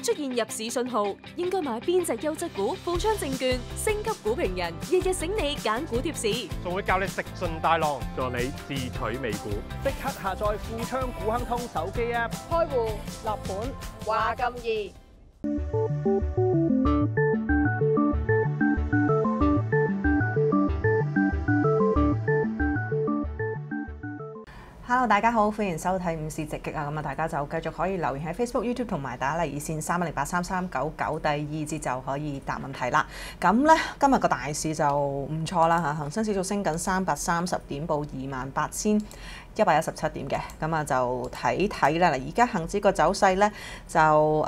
出現入市信號，應該買邊隻優質股？富昌證券星級股評人日日醒你揀股貼士， 仲會教你食盡大浪， 助你自取美股。 即刻下載富昌股亨通手機 App， 開戶、立盤話咁易。 Hello， 大家好，歡迎收睇午市直擊啊！咁啊，大家就繼續可以留言喺 Facebook、YouTube 同埋打嚟熱線31083399第二節就可以答問題啦。咁呢，今日個大市就唔錯啦嚇，恒生指數升緊330點，報28,117點嘅。咁啊就睇睇啦。嗱，而家恒指個走勢呢，就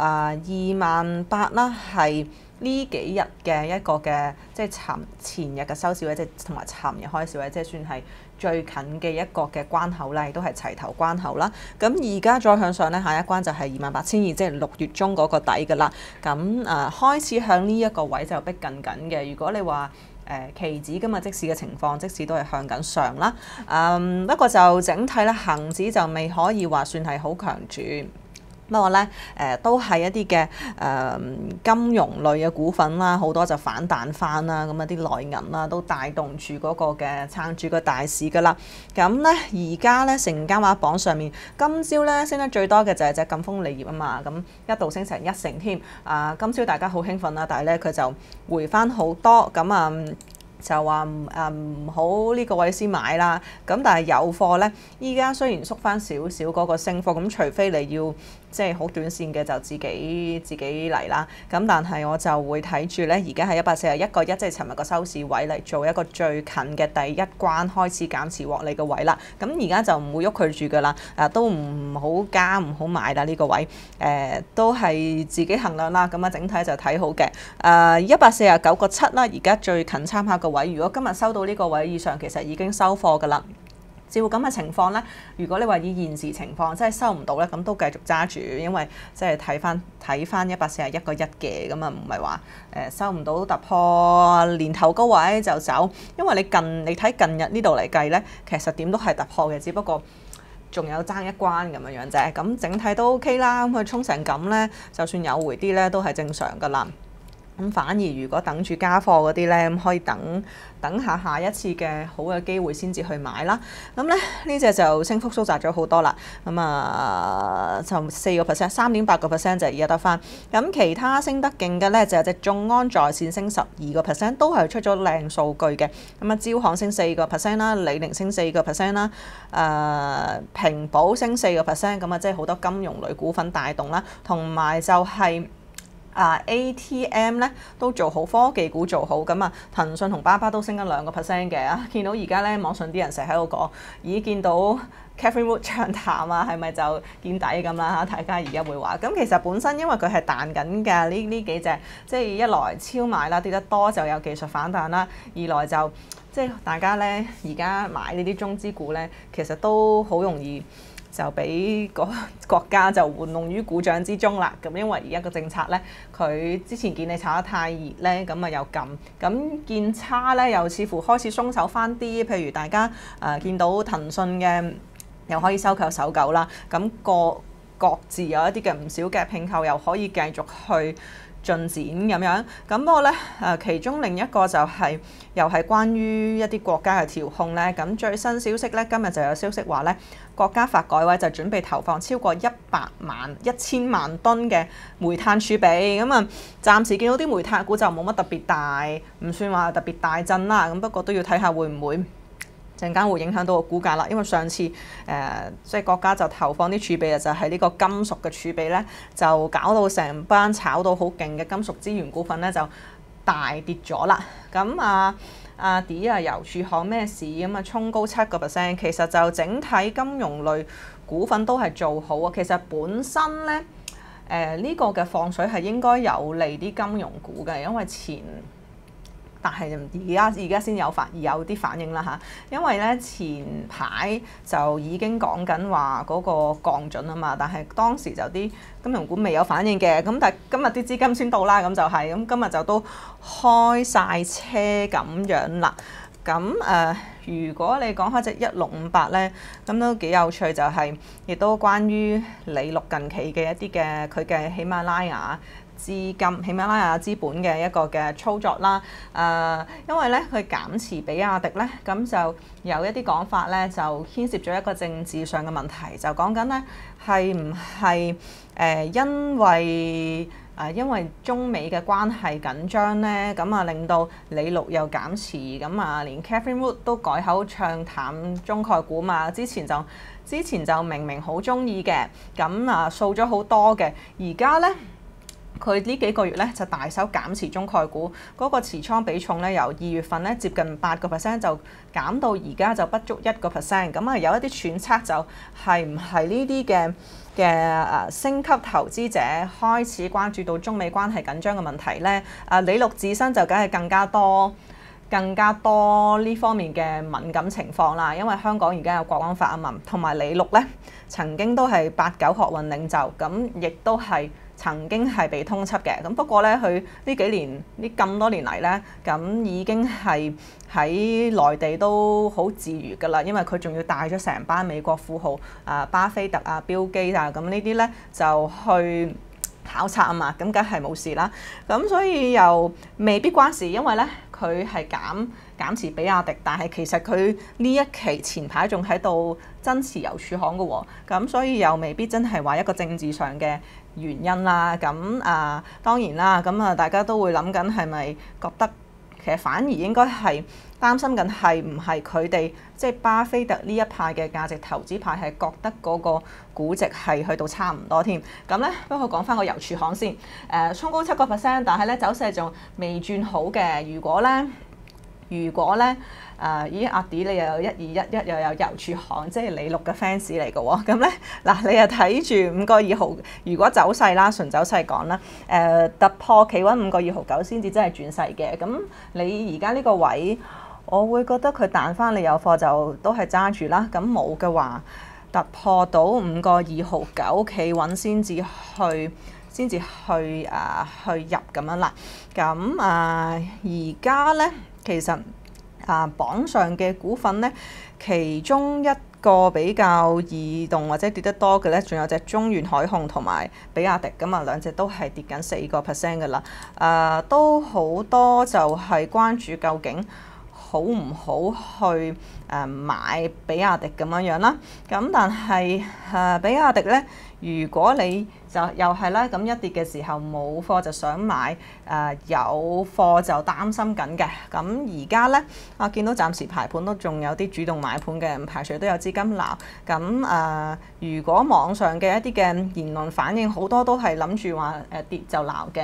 28,000啦，係呢幾日嘅一個嘅即係前日嘅收市位，即係同埋尋日開市位，即係算係最近嘅一個嘅關口啦，亦都係齊頭關口啦。咁而家再向上呢，下一關就係28,200，即係6月中嗰個底噶啦。咁開始向呢一個位就逼近緊嘅。如果你話期指今日即市嘅情況，即使都係向緊上啦。不過就整體咧，恆指就未可以話算係好強住。不過咧，都係一啲嘅金融類嘅股份啦，好多就反彈翻啦，咁啊啲內銀啦都帶動住嗰個嘅撐住個大市噶啦。咁咧而家咧成交額榜上面，今朝咧升得最多嘅就係隻贛鋒鋰業啊嘛，咁一度升成1成添。今朝大家好興奮啦，但係咧佢就回翻好多，咁就話唔好呢個位先買啦。咁但係有貨咧，依家雖然縮翻少少嗰個升幅，咁除非你要即係好短線嘅就自己嚟啦。咁但係我就會睇住咧，而家係141個1，即係尋日個收市位嚟做一個最近嘅第一關開始減持獲利嘅位啦。咁而家就唔會喐佢住噶啦，都唔好加唔好買啦呢個位，都係自己衡量啦。咁啊整體就睇好嘅。149個7啦，而家最近參考個位，如果今日收到呢個位以上，其實已經收貨噶啦。照咁嘅情況呢，如果你話以現時情況，即係收唔到呢，咁都繼續揸住，因為即係睇翻141個1嘅，咁啊唔係話收唔到突破年頭高位就走，因為你睇近日呢度嚟計呢，其實點都係突破嘅，只不過仲有爭一關咁樣啫。咁整體都 OK 啦，咁佢衝成咁呢，就算有回啲呢，都係正常噶啦。咁反而如果等住加貨嗰啲咧，咁可以等下一次嘅好嘅機會先至去買啦。咁咧呢隻就升幅收窄咗好多啦。咁就4%、3.8% 就而家得翻。咁其他升得勁嘅咧就係隻眾安在線升12%，都係出咗靚數據嘅。咁招行升4%啦，李寧升4%啦，平保升4%，咁即係好多金融類股份帶動啦，同埋就係ATM 咧都做好，科技股做好，咁騰訊同巴巴都升緊2%嘅。見到而家咧網上啲人成日喺度講，咦見到 Catherine Wood 唱淡啊，係咪就見底咁啦？大家而家會話，咁其實本身因為佢係彈緊嘅呢幾隻，即係一來超買啦，跌得多就有技術反彈啦；二來就即係大家咧而家買呢啲中資股咧，其實都好容易就俾個國家就玩弄於股掌之中啦。咁因為而家個政策咧，佢之前見你炒得太熱咧，咁又撳，咁見差咧又似乎開始鬆手翻啲。譬如大家見到騰訊嘅又可以收購搜狗啦，咁各自有一啲嘅唔少嘅併購又可以繼續去進展咁樣。咁不過咧其中另一個就係又係關於一啲國家嘅調控咧。咁最新消息咧，今日就有消息話咧，國家發改委就準備投放超過1000萬噸嘅煤炭儲備。咁暫時見到啲煤炭股就冇乜特別大，唔算話特別大震啦。咁不過都要睇下會唔會陣間會影響到個股價啦。因為上次即係國家就投放啲儲備啊，就係呢個金屬嘅儲備咧，就搞到成班炒到好勁嘅金屬資源股份咧就大跌咗啦。咁郵儲行咩事咁衝高7%，其實就整體金融類股份都係做好啊。其實本身咧呢個嘅放水係應該有利啲金融股嘅，因為但係而家先有啲反應啦嚇，因為咧前排就已經講緊話嗰個降準啊嘛，但係當時就啲金融股未有反應嘅，咁但係今日啲資金先到啦，咁就係咁今日就都開晒車咁樣啦。 咁如果你講開隻1658咧，咁都幾有趣，就係亦都關於李錄近期嘅一啲嘅佢嘅喜馬拉雅資金、喜馬拉雅資本嘅一個嘅操作啦。因為咧佢減持比亞迪咧，咁就有一啲講法咧，就牽涉咗一個政治上嘅問題，就講緊咧係唔係因為中美嘅關係緊張咧，咁啊令到李錄又減持，咁啊連 Catherine Wood 都改口唱淡中概股嘛。之前就明明好中意嘅，咁啊掃咗好多嘅，而家咧佢呢幾個月咧就大手減持中概股，嗰個持倉比重咧由2月份咧接近8%就減到而家就不足1%。咁啊有一啲揣測就係唔係呢啲嘅星級投資者開始關注到中美關係緊張嘅問題咧？李錄自身就梗係更加多呢方面嘅敏感情況啦，因為香港而家有國安法啊嘛，同埋李錄咧曾經都係8、9學運領袖，咁亦都係曾經係被通緝嘅。咁不過咧，佢呢幾年呢咁多年嚟咧，咁已經係喺內地都好自如㗎啦，因為佢仲要帶咗成班美國富豪巴菲特啊、標基啊，咁呢啲咧就去考察啊嘛，咁梗係冇事啦。咁所以又未必關事，因為咧佢係減持比亞迪，但係其實佢呢一期前排仲喺度增持郵儲行嘅喎，咁所以又未必真係話一個政治上嘅原因啦。咁當然啦，咁大家都會諗緊係咪覺得其實反而應該係擔心緊係唔係佢哋即係巴菲特呢一派嘅價值投資派係覺得嗰個估值係去到差唔多添。咁咧不過講翻個郵儲行先，衝高7%，但係咧走勢仲未轉好嘅。如果咧咦阿 D 你又有1211又有郵儲行，即係李錄嘅 fans 嚟嘅喎。咁咧嗱，你又睇住5個2毫，如果走勢啦，純走勢講啦，突破企穩5個2毫9先至真係轉勢嘅。咁你而家呢個位，我會覺得佢彈翻你有貨就都係揸住啦。咁冇嘅話，突破到5個2毫9企穩先至去入咁樣啦。咁而家咧其實榜上嘅股份咧，其中一個比較異動或者跌得多嘅咧，仲有隻中遠海控同埋比亞迪，咁啊兩隻都係跌緊4% 嘅啦。都好多就係關注究竟好唔好去買比亞迪咁樣啦。咁但係比亞迪咧，如果你就又係啦，咁一跌嘅時候冇貨就想買，有貨就擔心緊嘅。咁而家咧見到暫時排盤都仲有啲主動買盤嘅，唔排除都有資金撈。咁如果網上嘅一啲嘅言論反應好多都係諗住話跌就撈嘅。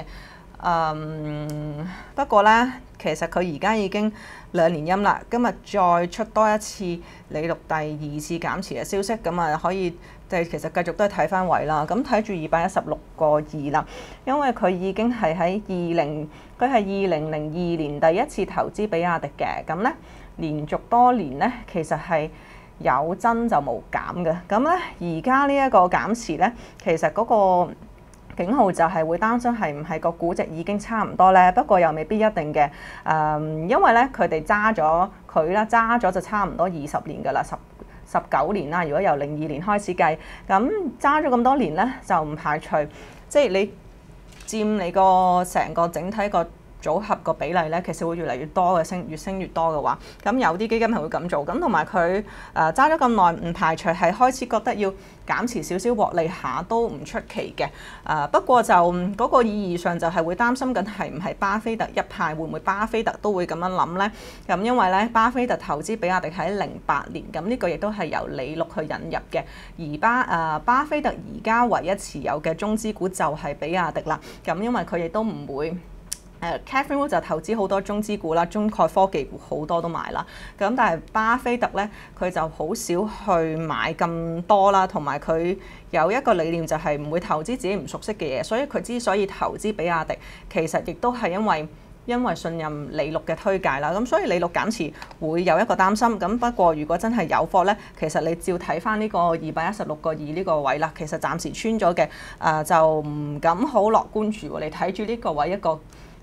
不過咧，其實佢而家已經2連陰啦，今日再出多一次李錄第2次減持嘅消息，咁啊可以其實繼續都係睇翻位啦。咁睇住216個2啦，因為佢已經係喺佢係2002年第一次投資比亞迪嘅，咁咧連續多年咧其實係有增就冇減嘅。咁咧而家呢一個減持咧，其實嗰個警號就係會擔心係唔係個估值已經差唔多咧，不過又未必一定嘅。因為咧佢哋揸咗就差唔多20年㗎啦，19年啦。如果由02年開始計，咁揸咗咁多年咧，就唔排除即係你佔你個成個整體個組合個比例咧，其實會越嚟越多嘅，越升越多嘅話，咁有啲基金係會咁做。咁同埋佢揸咗咁耐，唔排除係開始覺得要減持少少獲利下都唔出奇嘅。不過就嗰個意義上就係會擔心緊係唔係巴菲特一派，會唔會巴菲特都會咁樣諗呢？咁因為咧巴菲特投資比亞迪喺08年，咁呢個亦都係由李錄去引入嘅。而巴菲特而家唯一持有嘅中資股就係比亞迪啦。咁因為佢亦都唔會。Catherine Wood 就投資好多中資股啦，中概科技股好多都買啦。咁但係巴菲特咧，佢就好少去買咁多啦，同埋佢有一個理念就係唔會投資自己唔熟悉嘅嘢，所以佢之所以投資比亞迪，其實亦都係因為信任李錄嘅推介啦。咁所以李錄減持會有一個擔心。咁不過如果真係有貨咧，其實你照睇翻呢個216個2呢個位啦，其實暫時穿咗嘅就唔敢好樂觀住喎。你睇住呢個位一個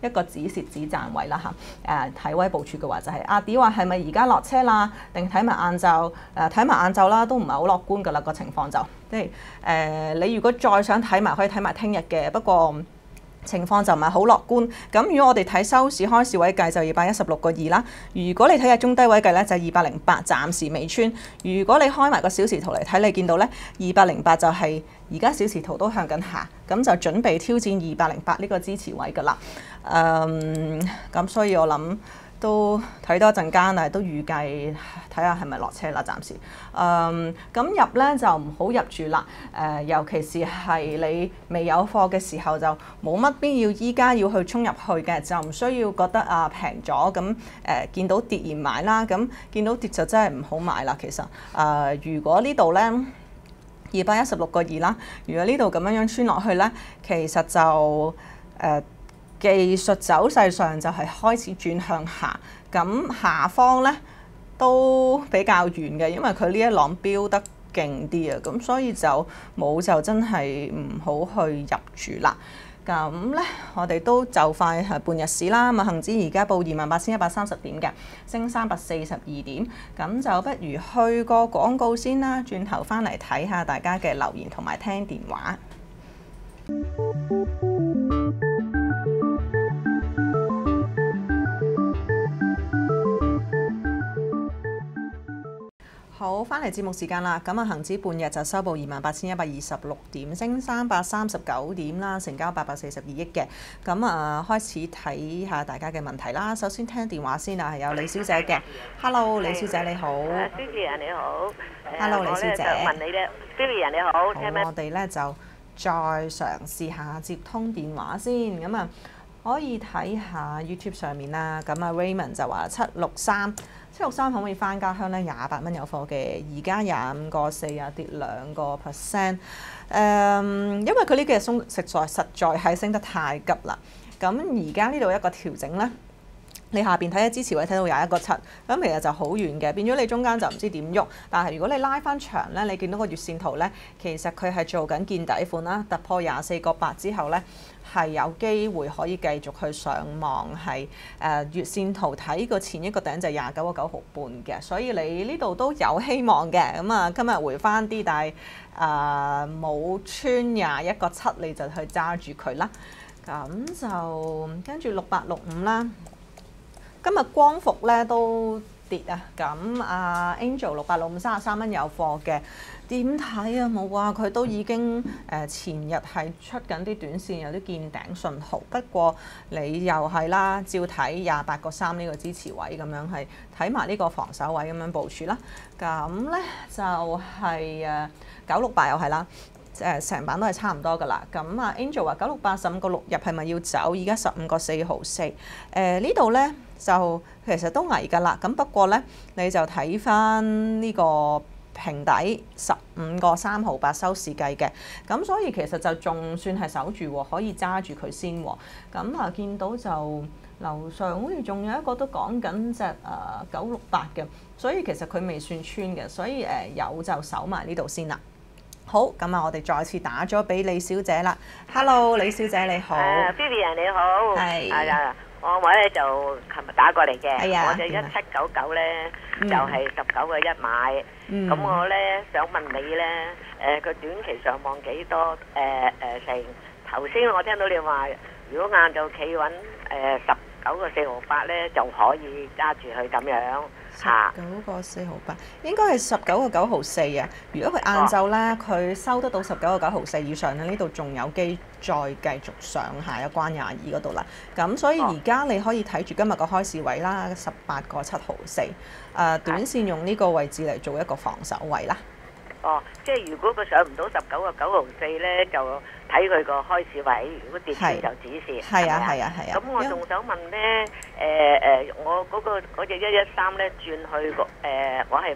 一個止蝕止賺位啦嚇。睇威部署嘅話就係阿 D 話係咪而家落車啦？定睇埋晏晝？睇埋晏晝啦，都唔係好樂觀㗎啦個情況就，即係你如果再想睇埋，可以睇埋聽日嘅，不過情況就唔係好樂觀。咁如果我哋睇收市開市位計就216.2啦。如果你睇下中低位計咧就208，暫時未穿。如果你開埋個小時圖嚟睇，你見到咧208就係而家小時圖都向緊下，咁就準備挑戰208呢個支持位㗎啦。咁所以我諗都睇多一陣間，但係都預計睇下係咪落車啦，暫時。咁入咧就唔好入住啦。尤其是係你未有貨嘅時候，就冇乜必要依家要去衝入去嘅，就唔需要覺得平咗咁見到跌而買啦。咁見到跌就真係唔好買啦。其實如果呢度咧216.2啦，如果呢度咁樣穿落去咧，其實就技術走勢上就係開始轉向下，咁下方咧都比較遠嘅，因為佢呢一浪飆得勁啲啊，咁所以就真係唔好去入住啦。咁咧，我哋都就快係半日市啦。咁恆指而家報28,130點嘅，升342點。咁就不如去個廣告先啦，轉頭翻嚟睇下大家嘅留言同埋聽電話。好，翻嚟節目時間啦。咁恆指半日就收報28,126點，升339點啦，成交842億嘅。咁開始睇下大家嘅問題啦。首先聽電話先啊，係有李小姐嘅。Hello， 李小姐你好。 Vivian 你好。 Hello， 李小姐。 我問你咧 ，Vivian 你好，聽咩？ 我哋咧就再嘗試下接通電話先。咁可以睇下 YouTube 上面啦。咁Raymond 就話763可唔可以翻家鄉咧？28蚊有貨嘅，而家25.4跌2%。因為佢呢幾日實在係升得太急啦。咁而家呢度一個調整咧，你下邊睇下支持位睇到21.7，咁其實就好遠嘅，變咗你中間就唔知點喐。但係如果你拉翻長咧，你見到個月線圖咧，其實佢係做緊見底款啦，突破24.8之後咧，係有機會可以繼續去上望，係月線圖睇個前一個頂就29.9毫半嘅，所以你呢度都有希望嘅。咁今日回翻啲，但係冇穿21.7你就去揸住佢啦。咁就跟住6865啦。今日光伏咧都跌啊，咁Angel 6865 33蚊有貨嘅，點睇啊？冇啊，佢都已經前日係出緊啲短線，有啲見頂信號。不過你又係啦，照睇28.3呢個支持位咁樣，係睇埋呢個防守位咁樣部署啦。咁咧就係968又係啦。成版都係差唔多噶啦。咁Angel 話968 15.6入係咪要走？而家15.4毫4。呢度咧就其實都危㗎啦。咁不過咧你就睇翻呢個平底15.3毫8收市計嘅。咁所以其實就仲算係守住喎，可以揸住佢先喎。咁見到就樓上好似仲有一個都講緊隻968嘅，所以其實佢未算穿嘅，所以有就守埋呢度先啦。好，咁我哋再次打咗俾李小姐啦。Hello， 李小姐你好。 Vivian 你好。係。我咧就琴日打過嚟嘅，我就1799咧就係19.1買。咁我咧想問你咧，個短期上望幾多？成頭先我聽到你話，如果晏晝企穩19.4毫8咧，就可以揸住佢咁樣。 19.4毫8，應該係19.9毫4啊！如果佢晏晝咧，佢收得到19.9毫4以上咧，呢度仲有機再繼續上下一關22嗰度啦。咁所以而家你可以睇住今日個開市位啦，18.7毫4。短線用呢個位置嚟做一個防守位啦。 即係如果佢上唔到19.9毫4咧，就睇佢個開市位。如果跌穿就止蝕。係啊。咁我仲想問咧，我嗰隻113咧轉去我係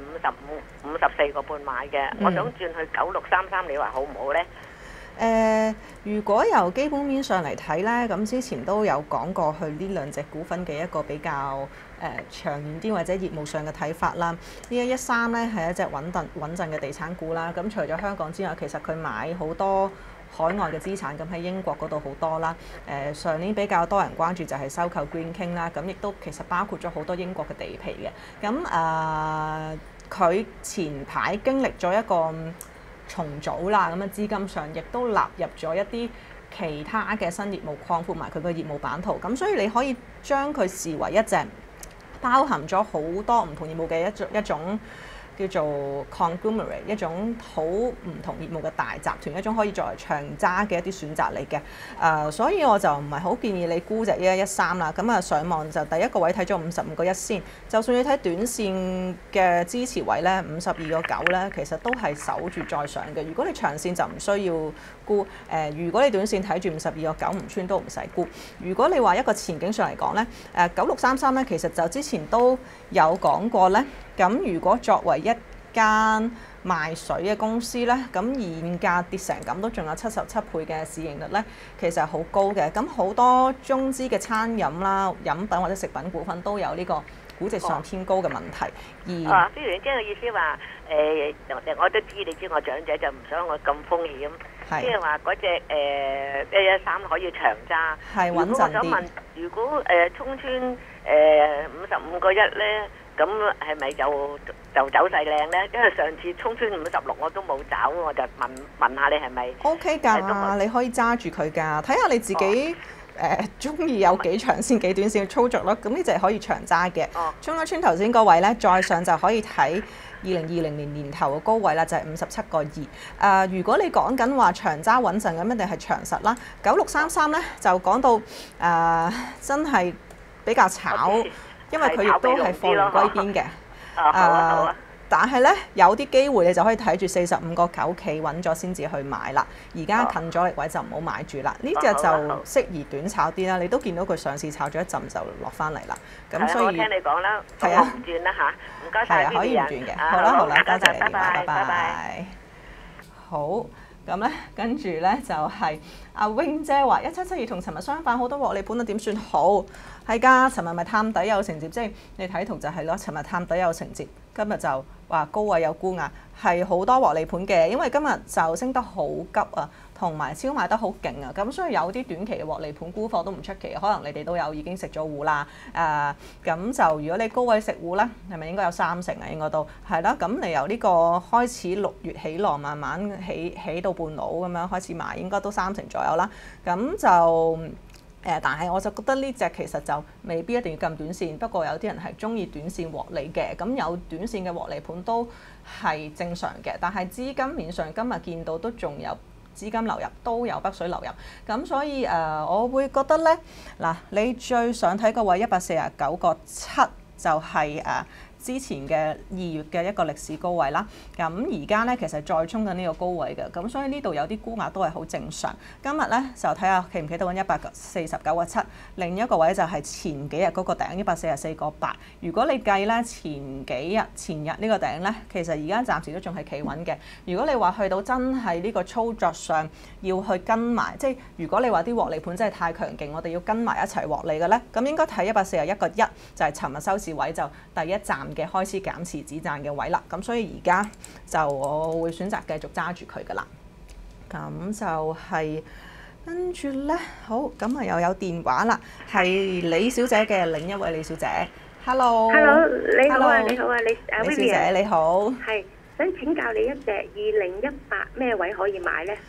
54個半買嘅，我想轉去9633，你話好唔好咧？ 如果由基本面上嚟睇咧，咁之前都有講過去呢兩隻股份嘅一個比較長遠啲或者業務上嘅睇法啦。呢113咧係一隻穩陣嘅地產股啦。咁除咗香港之外，其實佢買好多海外嘅資產，咁喺英國嗰度好多啦。上年比較多人關注就係收購 Greene King 啦，咁亦都其實包括咗好多英國嘅地皮嘅。咁佢前排經歷咗一個重組啦，咁資金上亦都納入咗一啲其他嘅新業務，擴闊埋佢個業務版圖。咁所以你可以將佢視為一隻包含咗好多唔同業務嘅一種叫做 conglomerate， 一種好唔同業務嘅大集團，一種可以作為長揸嘅一啲選擇嚟嘅。所以我就唔係好建議你沽隻1113啦。咁上網就第一個位睇咗55.1先，就算你睇短線嘅支持位咧52.9咧，其實都係守住再上嘅。如果你長線就唔需要沽。如果你短線睇住52.9唔穿都唔使沽。如果你話一個前景上嚟講咧，9633咧其實就之前都有講過咧。咁如果作為一間賣水嘅公司咧，咁現價跌成咁都仲有77倍嘅市盈率咧，其實係好高嘅。咁好多中資嘅餐飲啦、飲品或者食品股份都有呢個估值上偏高嘅問題。 非常即係意思話我都知你知我長者就唔想我咁風險，即係話嗰隻113可以長揸， 係穩陣啲。 我想問，如果衝穿55.1咧？咁係咪就走勢靚咧？因為上次衝穿56我都冇走，我就問下你係咪 ？OK 㗎，你可以揸住佢㗎，睇下你自己中意有幾長線幾短線嘅操作咯。咁呢隻可以長揸嘅。衝咗穿頭先個位咧，再上就可以睇2020年年頭嘅高位啦，就係57.2。如果你講緊話長揸穩陣咁，一定係長實啦。9633咧就講到真係比較炒。因為佢亦都係貨源歸邊嘅，但係咧有啲機會你就可以睇住45.9企穩咗先至去買啦。而家近咗力位就唔好買住啦。呢隻就適宜短炒啲啦。你都見到佢上市炒咗一陣就落翻嚟啦。咁所以我聽你講啦， 係啊， 唔轉啦嚇，唔該晒。 可以唔轉嘅。好啦，多謝你，拜拜。好。咁咧，跟住咧就係阿 Wing 姐話1772同尋日相反，好多獲利盤啊，點算好？係㗎，尋日咪探底有承接，即係你睇圖就係咯，尋日探底有承接，今日就話高位有沽壓，係好多獲利盤嘅，因為今日就升得好急啊，同埋超賣得好勁啊，咁所以有啲短期嘅獲利盤沽貨都唔出奇，可能你哋都有已經食咗糊啦。咁就如果你高位食糊咧，係咪應該有3成啊？應該都係啦。咁你由呢個開始6月起浪，慢慢起到半路咁樣開始買，應該都3成左右啦。咁就但係我就覺得呢隻其實就未必一定要咁短線，不過有啲人係中意短線獲利嘅，咁有短線嘅獲利盤都係正常嘅。但係資金面上今日見到都仲有資金流入，都有北水流入，咁所以我會覺得咧，嗱，你最想睇個位149.7就係之前嘅2月嘅一個歷史高位啦，咁而家咧其實再衝緊呢個高位嘅，咁所以呢度有啲沽壓都係好正常。今日咧就睇下企唔企到揾149.7，另一個位就係前幾日嗰個頂144.8。如果你計咧前日呢個頂咧，其實而家暫時都仲係企穩嘅。如果你話去到真係呢個操作上要去跟埋，即係如果你話啲獲利盤真係太強勁，我哋要跟埋一齊獲利嘅咧，咁應該睇141.1，就係尋日收市位，就第一站嘅開始減持止賺嘅位啦，咁所以而家就我會選擇繼續揸住佢噶啦。咁就係跟住咧，好，咁啊又有電話啦，係李小姐嘅另一位李小姐。Hello， 你好啊，你好啊， 李小姐你好。 係想請教你一隻2018咩位可以買咧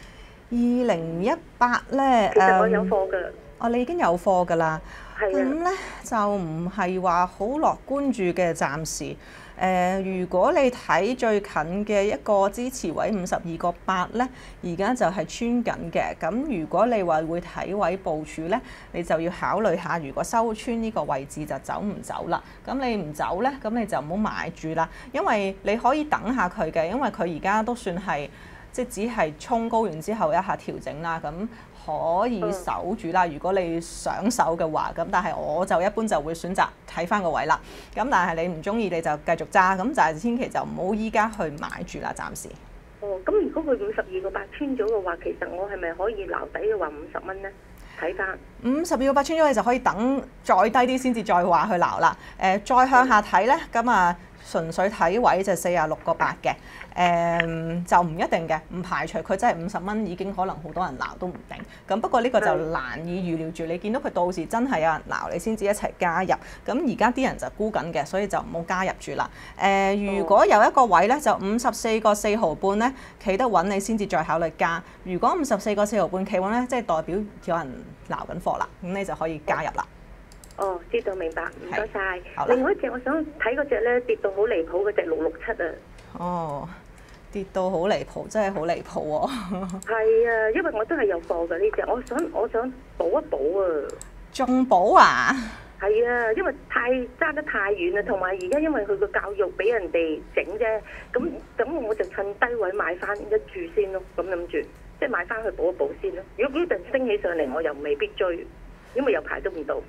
？2018咧， 其實我有貨㗎。 你已經有貨㗎啦。咁咧就唔係話好樂觀住嘅，暫時。如果你睇最近嘅一個支持位52.8咧，而家就係穿緊嘅。咁如果你話會睇位部署咧，你就要考慮下，如果收穿呢個位置就走唔走啦。咁你唔走咧，咁你就唔好買住啦，因為你可以等下佢嘅，因為佢而家都算係即係只係衝高完之後一下調整啦，咁可以守住啦。如果你想守嘅話，咁但係我就一般就會選擇睇翻個位啦。咁但係你唔中意你就繼續揸，咁就係千祈就唔好依家去買住啦，暫時。 咁如果佢52.8穿咗嘅話，其實我係咪可以撈底嘅話50蚊咧？睇翻 52.8穿咗，你就可以等再低啲先至再話去撈啦。再向下睇咧，咁純粹睇位就46.8嘅，就唔一定嘅，唔排除佢真係50蚊已經可能好多人鬧都唔定。咁不過呢個就難以預料住，你見到佢到時真係有人鬧你先至一齊加入。咁而家啲人就沽緊嘅，所以就唔好加入住啦。如果有一個位咧，就54.4毫半咧，企得穩你先至再考慮加。如果54.4毫半企穩咧，即係代表有人鬧緊貨啦，咁你就可以加入啦。 哦，知道明白，唔該晒。另外一隻我想睇嗰隻咧跌到好離譜嗰隻667啊。 哦，跌到好離譜，真係好離譜喎。 係啊，因為我都係有貨嘅呢隻，我想補一補啊。 仲補啊？ 係啊，因為揸得太遠啦，同埋而家因為佢個教育俾人哋整啫，咁我就趁低位買翻一注先咯，咁諗住即係買翻去補一補先咯。如果呢陣升起上嚟，我又未必追，因為有排都唔到。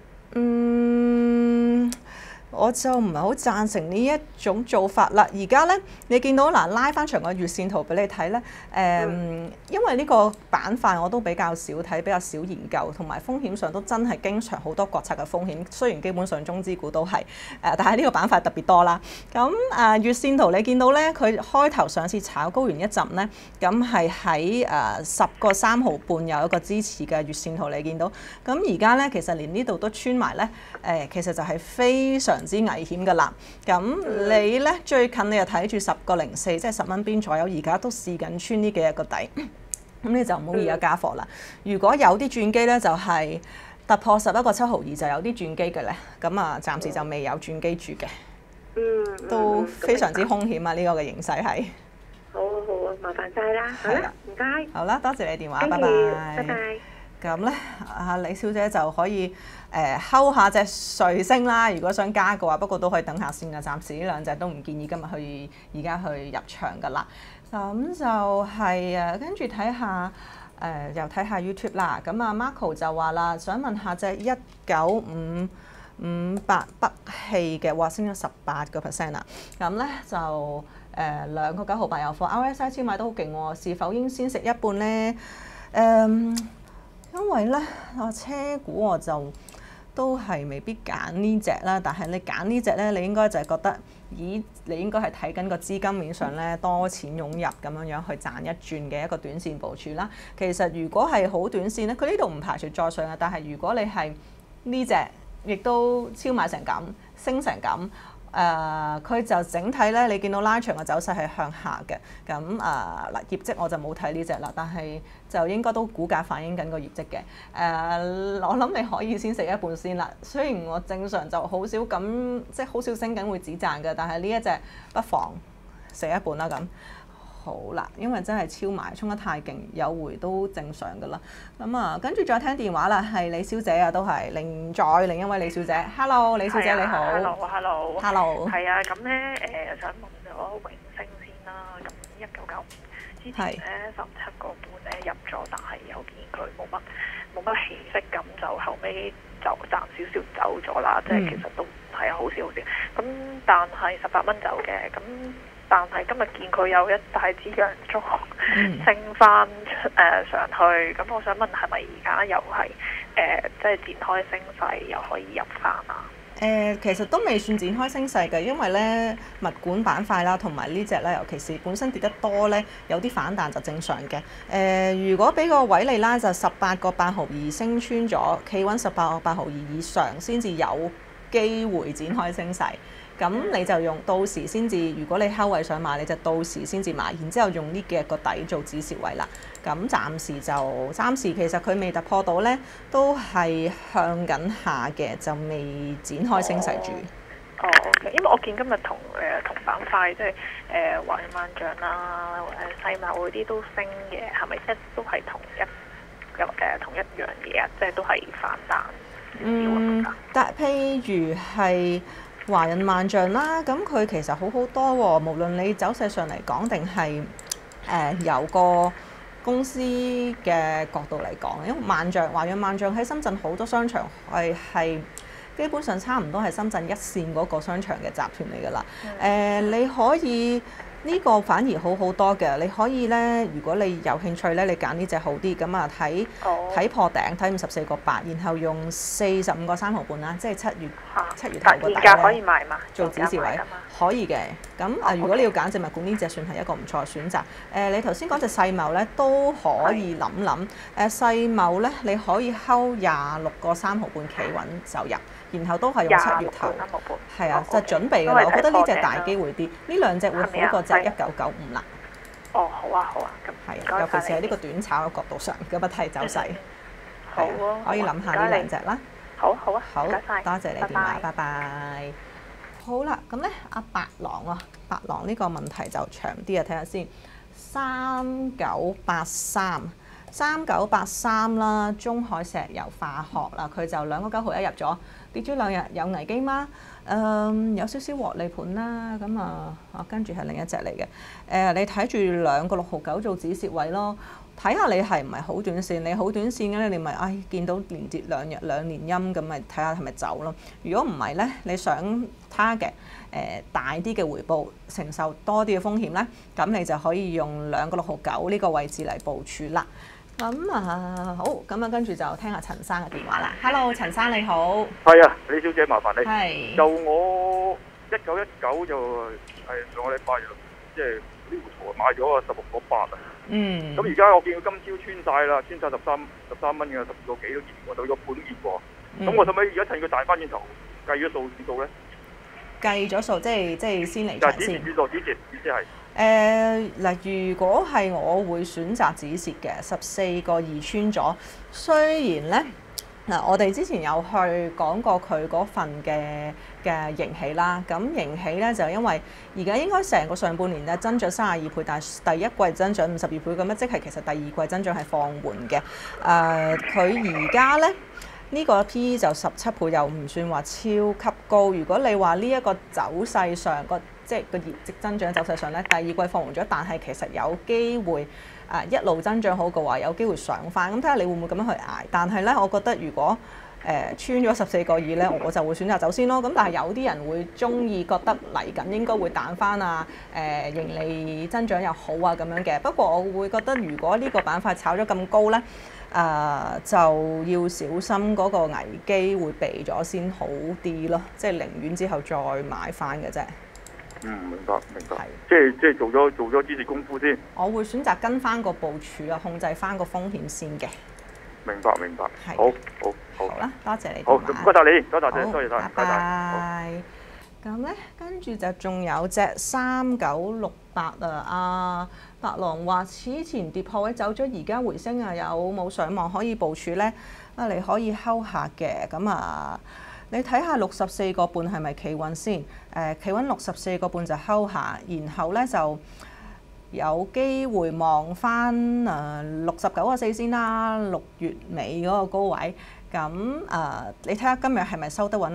我就唔係好贊成呢一種做法啦。而家咧，你見到嗱拉翻長個月線圖俾你睇咧，因為呢個板塊我都比較少睇，比較少研究，同埋風險上都真係經常好多國策嘅風險。雖然基本上中資股都係，但係呢個板塊特別多啦。咁月線圖你見到咧，佢開頭上次炒高完一陣咧，咁係喺10.3毫半有一個支持嘅月線圖你見到。咁而家咧其實連呢度都穿埋咧，其實就係非常之危險㗎啦。咁你咧最近你又睇住10.04，即係10蚊邊左右，而家都試緊穿呢幾日個底，咁你就唔好而家加貨啦。如果有啲轉機咧，就係突破11.7毫2就有啲轉機嘅咧，咁啊暫時就未有轉機住嘅，都非常之兇險啊！呢個嘅形勢係。 好啊好啊，麻煩晒啦，好啦，唔該。 好啦，多謝你電話，拜拜。 拜拜。 咁咧，李小姐就可以睺下隻瑞星啦。如果想加嘅話，不過都可以等下先嘅。暫時呢兩隻都唔建議今日而家去入場㗎啦。咁就係跟住睇下又睇下 YouTube 啦。咁Marco 就話啦，想問下隻19558北汽嘅，哇升咗18%啦。咁咧就2.9毫8有貨 ，RSI 超買都好勁喎。是否應先食一半咧？因為咧，車股我就都係未必揀呢隻啦。但係你揀呢隻咧，你應該就係覺得，咦？你應該係睇緊個資金面上咧多錢湧入咁樣去賺一轉嘅一個短線部署啦。其實如果係好短線咧，佢呢度唔排除再上嘅。但係如果你係呢隻，亦都超買成咁，升成咁。佢就整體咧，你見到拉長嘅走勢係向下嘅。咁嗱，業績我就冇睇呢隻啦，但係就應該都股價反映緊個業績嘅。我諗你可以先食一半先啦。雖然我正常就好少咁，即係好少升緊會止賺嘅，但係呢一隻不妨食一半啦咁。好啦，因為真係超賣，衝得太勁，有回都正常㗎啦。咁跟住再聽電話啦，係李小姐啊，都係另一位李小姐。Hello， 李小姐你好。Hello。係啊，咁咧想問咗永升先啦。咁1995之前咧17個半咧入咗，但係又見佢冇乜氣息，咁就後尾就賺少少走咗啦。即係其實都係好少。咁但係18蚊走嘅咁。但係今日見佢有一大支陽燭升翻上去，咁我想問係咪而家又係即係展開升勢，又可以入翻啊？ 其實都未算展開升勢嘅，因為咧物管板塊啦，同埋呢隻咧，尤其是本身跌得多咧，有啲反彈就正常嘅。如果俾個位你啦，就18.8毫2升穿咗，企穩18.8毫2以上，先至有機會展開升勢。咁你就用到時先至，如果你睺位想買，你就到時先至買，然之後用呢幾日個底做止蝕位啦。咁暫時其實佢未突破到咧，都係向緊下嘅，就未展開升勢住。 OK， 因為我見今日同板塊即係華潤萬象啦、世茂嗰啲都升嘅，係咪即係都係同一樣嘢啊？即係都係反彈。 但譬如係華潤萬象啦，咁佢其實好好多喎。無論你走勢上嚟講，定係由個公司嘅角度嚟講，因為華潤萬象喺深圳好多商場係基本上差唔多係深圳一線嗰個商場嘅集團嚟㗎啦。你可以呢個反而好好多嘅，你可以咧，如果你有興趣咧，你揀呢隻好啲，咁啊睇破頂，睇54.8，然後用45.3毫半啦，即係7月頭個底咧， 現價可以買嘛？ 做指示位。 可以嘅，咁如果你要揀植物館呢隻算係一個唔錯嘅選擇。你頭先講隻細茂咧都可以諗諗。細茂咧你可以睺26個3毫半企穩就入，然後都係用7月頭。係啊，就準備㗎啦。我覺得呢隻大機會啲，呢兩隻會好過隻1995啦。 哦，好啊，好啊，咁係啊，尤其是喺呢個短炒嘅角度上咁樣睇走勢。 好啊， 可以諗下呢兩隻啦。 好啊， 好， 唔該晒， 多謝你電話，拜拜。好啦，咁咧阿白狼啊，白狼呢個問題就長啲啊，睇下先。3983啦，中海石油化學啦，佢就2個9毫1入咗，跌咗2日，有危機嗎？有少少獲利盤啦，咁跟住係另一隻嚟嘅。你睇住2個6毫9做止蝕位咯。睇下你係唔係好短線，你好短線嘅咧，你咪見到連跌2日2連陰咁，咪睇下係咪走咯。如果唔係咧，你想 target 大啲嘅回報，承受多啲嘅風險咧，咁你就可以用2個6毫9呢個位置嚟部署啦。咁好，咁跟住就聽下陳生嘅電話啦。Hello， 陳生你好。 係啊，李小姐麻煩你。 係。 就我1919就係上個禮拜即係呢條圖買咗16個8啊。咁而家我見到今朝穿晒啦，穿晒13蚊嘅，12個幾都見過，到個半都見過。咁我使唔使而家趁佢大翻轉頭計咗數指數咧？計咗數，即係先嚟場先。止蝕係。如果係我會選擇止蝕嘅，14個2穿咗。雖然咧我哋之前有去講過佢嗰份嘅盈喜啦。咁盈喜咧就因為而家應該成個上半年咧增長32倍，但係第一季增長52倍咁樣，即係其實第二季增長係放緩嘅。佢而家咧呢個 P/E 就17倍，又唔算話超級高。如果你話呢一個走勢上即係個業績增長走勢上咧，第二季放緩咗，但係其實有機會一路增長好嘅話，有機會上翻。咁睇下你會唔會咁樣去捱？但係咧，我覺得如果穿咗14個2咧，我就會選擇走先咯。咁但係有啲人會中意覺得嚟緊應該會彈翻啊，盈利增長又好啊咁樣嘅。不過我會覺得如果呢個板塊炒咗咁高咧，就要小心嗰個危機會避咗先好啲咯。即係寧願之後再買翻嘅啫。明白。即係做咗支持功夫先。我會選擇跟翻個部署啊，控制翻個風險先嘅。明白。係。好啦，多謝你。好，唔該曬你，多謝曬，拜拜。咁咧，跟住就仲有隻3968啊，白狼話此前跌破位走咗，而家回升啊，有冇上網可以部署咧？你可以睺下嘅。咁你睇下64個半係咪企穩先？企穩64個半就睺下，然後咧就有機會望翻69個4先啦，6月尾嗰個高位。咁你睇下今日係咪收得穩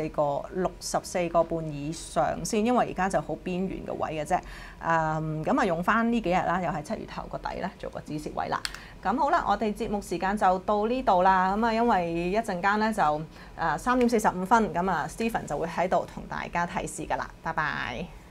64個半以上先？因為而家就好邊緣嘅位嘅啫。咁用翻呢幾日啦，又係7月頭個底咧，做個止蝕位啦。咁好啦，我哋節目時間就到呢度啦。咁因為一陣間咧就3點45分，咁Stephen 就會喺度同大家提示噶啦。拜拜。